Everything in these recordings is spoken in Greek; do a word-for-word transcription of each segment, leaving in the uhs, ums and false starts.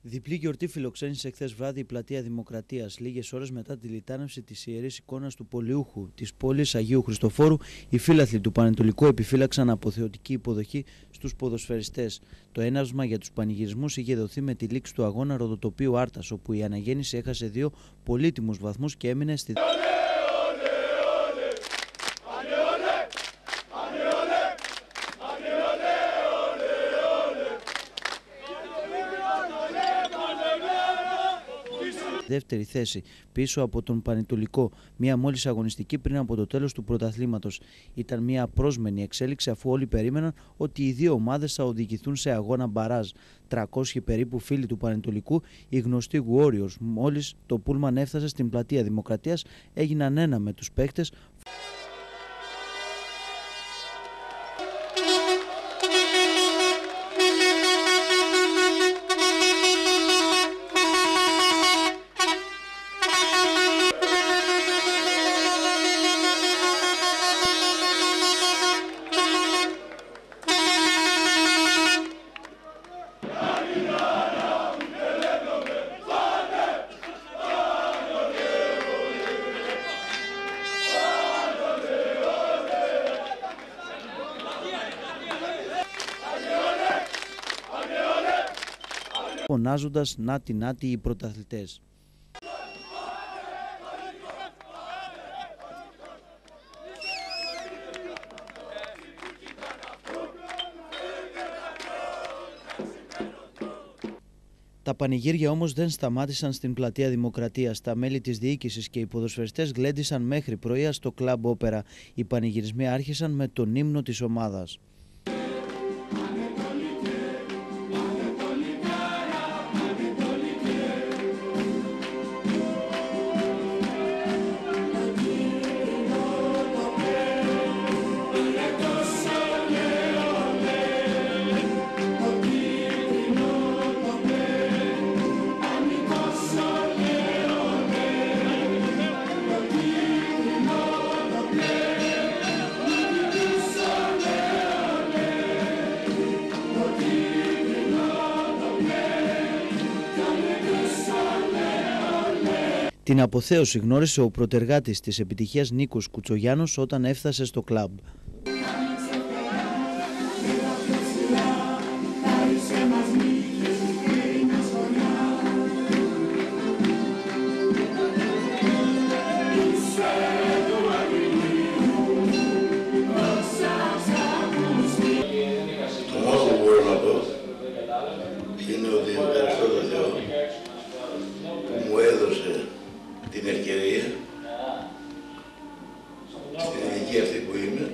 Διπλή γιορτή φιλοξένησε χθες βράδυ η Πλατεία Δημοκρατίας. Λίγες ώρες μετά τη λιτάνευση της ιερής εικόνας του Πολιούχου της πόλης Αγίου Χριστοφόρου, οι φύλαθλοι του Πανετολικού επιφύλαξαν αποθεωτική υποδοχή στους ποδοσφαιριστές. Το έναυσμα για τους πανηγυρισμούς είχε δοθεί με τη λήξη του αγώνα Ροδοτοπίου Άρτας, όπου η Αναγέννηση έχασε δύο πολύτιμους βαθμούς και έμεινε στη δεύτερη θέση πίσω από τον Πανετολικό, μία μόλις αγωνιστική πριν από το τέλος του πρωταθλήματος. Ήταν μία απρόσμενη εξέλιξη, αφού όλοι περίμεναν ότι οι δύο ομάδες θα οδηγηθούν σε αγώνα μπαράζ. τριακόσιοι περίπου φίλοι του Πανετολικού, οι γνωστοί Warriors, μόλις το πούλμαν έφτασε στην Πλατεία Δημοκρατίας, έγιναν ένα με τους παίκτες. Φωνάζοντας «Νάτι, νάτι οι πρωταθλητές». Τα πανηγύρια όμως δεν σταμάτησαν στην Πλατεία Δημοκρατίας. Τα μέλη της διοίκησης και οι ποδοσφαιριστές γλέντισαν μέχρι πρωία στο Κλαμπ Όπερα. Οι πανηγυρισμοί άρχισαν με τον ύμνο της ομάδας. Την αποθέωση γνώρισε ο πρωτεργάτης της επιτυχίας Νίκος Κουτσογιάννος όταν έφτασε στο κλαμπ. Το μόνο που μπορώ να πω είναι ότι ευχαριστώ τον Θεό που μου έδωσε την ευκαιρία στην ηλικία αυτή που είμαι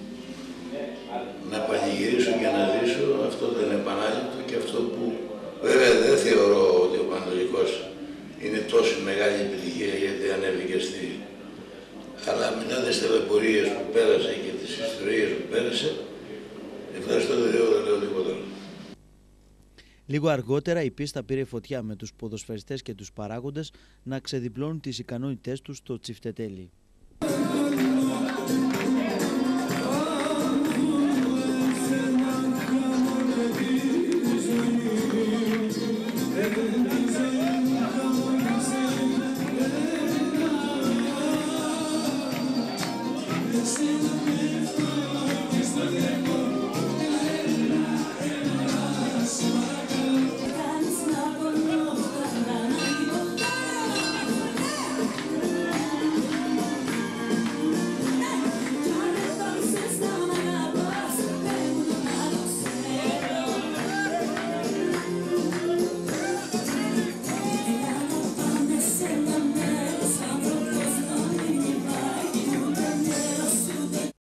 να πανηγυρίσω και να ζήσω αυτό το επανάληπτο και αυτό που βέβαια δεν θεωρώ ότι ο Πανετολικός είναι τόσο μεγάλη επιτυχία γιατί ανέβηκε στη... αλλά μετά τις τελεπορίες που πέρασε και τις ιστορίες που πέρασε, ευχαριστώ τον Θεό, δεν λέω τίποτα άλλο. Λίγο αργότερα η πίστα πήρε φωτιά με τους ποδοσφαιριστές και τους παράγοντες να ξεδιπλώνουν τις ικανότητές τους στο τσιφτετέλι.